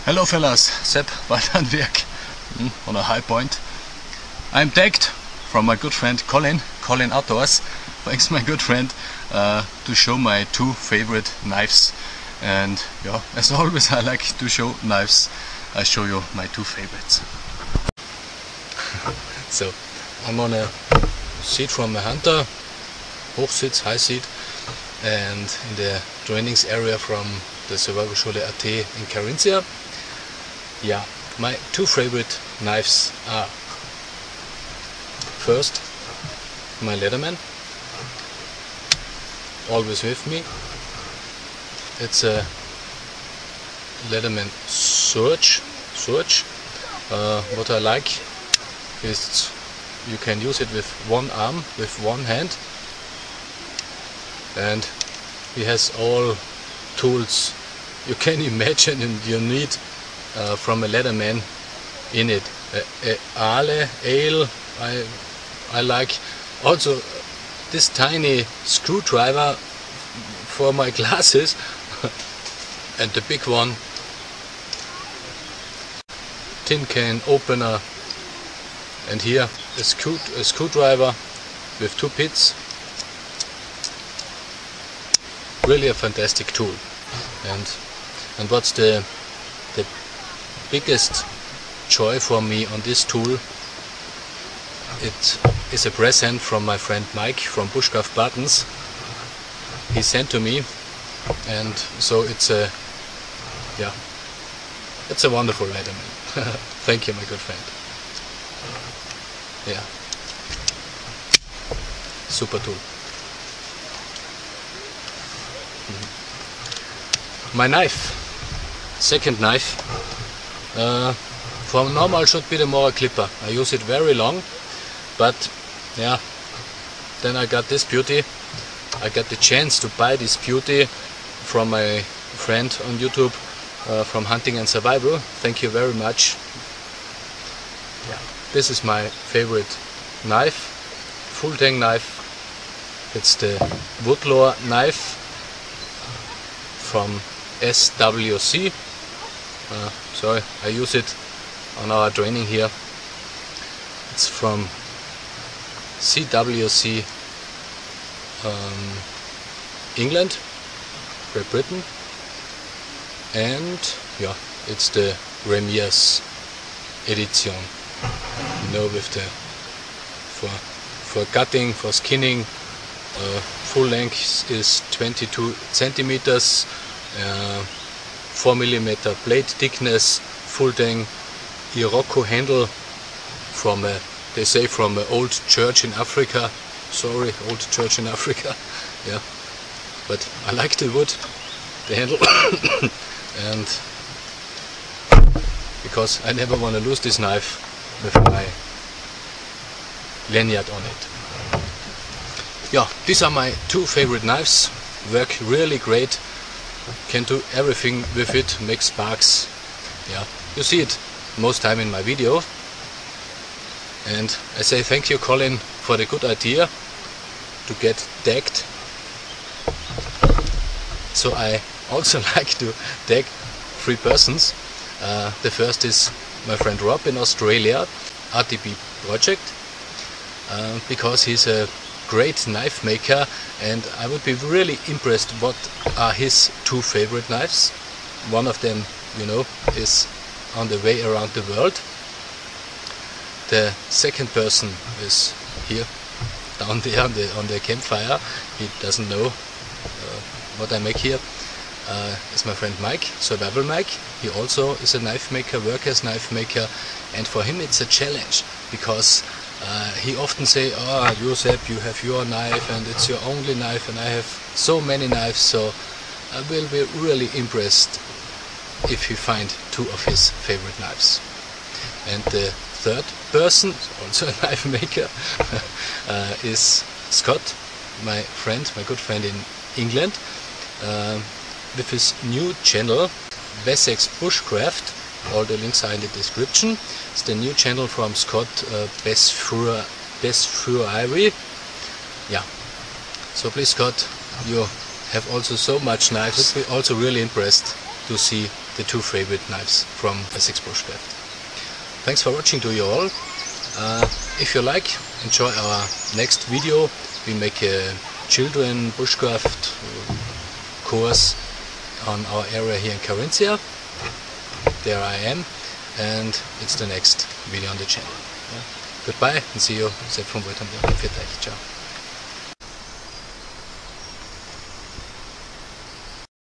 Hello fellas, Sepp Waldhandwerk on a high point. I'm tagged from my good friend Colin Outdoors. Thanks my good friend to show my two favorite knives. And yeah, as always I like to show knives. I show you my two favorites. So I'm on a seat from a Hunter, Hochsitz, high seat, and in the trainings area from the Survivalschule AT in Carinthia. Yeah, my two favorite knives are first my Leatherman, always with me. It's a Leatherman Surge. What I like is you can use it with one arm, with one hand, and he has all tools you can imagine and you need from a Leatherman in it. Ale, I like also this tiny screwdriver for my glasses and the big one, tin can opener, and here a screwdriver with two pits. Really a fantastic tool. And what's the biggest joy for me on this tool, it is a present from my friend Mike from Bushcraft Buttons. He sent to me, and so it's a wonderful Leatherman. Thank you my good friend. Yeah, super tool. My knife, second knife, for normal should be the Mora Clipper. I use it very long, but yeah, then I got this beauty. I got the chance to buy this beauty from my friend on YouTube, from Hunting and Survival. Thank you very much. Yeah, this is my favorite knife, full tang knife. It's the Woodlore knife from SWC. Sorry, I use it on our training here. It's from CWC England, Great Britain, and yeah, it's the Remiers edition. You know, with the for cutting, for skinning, full length is 22 centimeters. 4mm blade thickness, full tang Iroko handle from a, they say from an old church in Africa. Sorry, old church in Africa. Yeah, but I like the wood, the handle, and because I never want to lose this knife with my lanyard on it. Yeah, these are my two favorite knives. Work really great. Can do everything with it, make sparks. Yeah, you see it most time in my video. And I say thank you Colin for the good idea to get tagged. So I also like to tag three persons. The first is my friend Rob in Australia, RTB Project, because he's a great knife maker, and I would be really impressed what are his two favorite knives. One of them, you know, is on the way around the world. The second person is here, down there on the campfire. He doesn't know what I make here. Is my friend Mike, Survival Mike. He also is a knife maker, workers knife maker, and for him it's a challenge, because he often say, oh Josep, you have your knife and it's your only knife and I have so many knives, so I will be really impressed if he find two of his favorite knives. And the third person, also a knife maker, is Scott, my friend, my good friend in England, with his new channel Wessex Bushcraft. All the links are in the description. It's the new channel from Scott, Best Through Ivory. Yeah. So please Scott, you have also so much knives. We're also really impressed to see the two favorite knives from Essex Bushcraft. Thanks for watching to you all. If you like, enjoy our next video. We make a children bushcraft course on our area here in Carinthia. There I am, and it's the next video on the channel. Goodbye and see you. Sepp von Wolternberg. Für euch. Ciao.